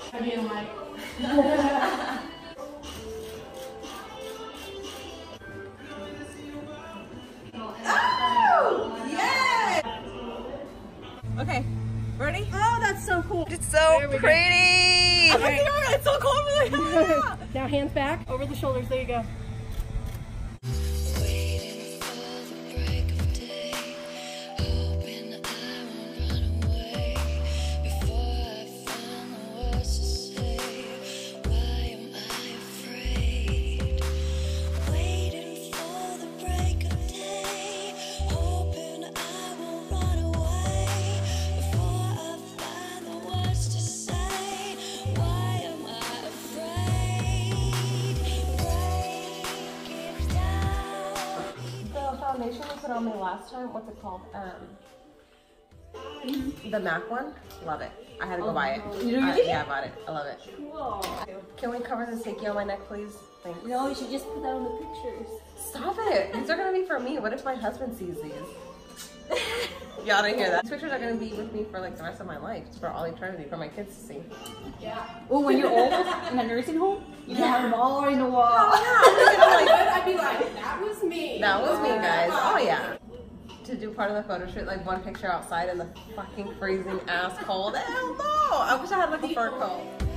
I mean, like. Oh! Yay! Okay, ready? Oh, that's so cool. It's so pretty! All right. It's so cool! Now hands back, over the shoulders. There you go. Foundation we put on me last time, what's it called? The MAC one. Love it. I had to go buy it. You really? Yeah, I bought it. I love it. Whoa. Can we cover the sticky on my neck, please? Thanks. No, you should just put that on the pictures. Stop it. These are going to be for me. What if my husband sees these? Y'all didn't hear that. These pictures are going to be with me for like the rest of my life. It's for all eternity, for my kids to see. Yeah. Well, when you're old in a nursing home, you can have them all in the wall. Oh, I'd be like, that was me. that was me, guys. Oh, yeah. To do part of the photo shoot, like one picture outside in the fucking freezing ass cold. Hell no! I wish I had like a fur coat.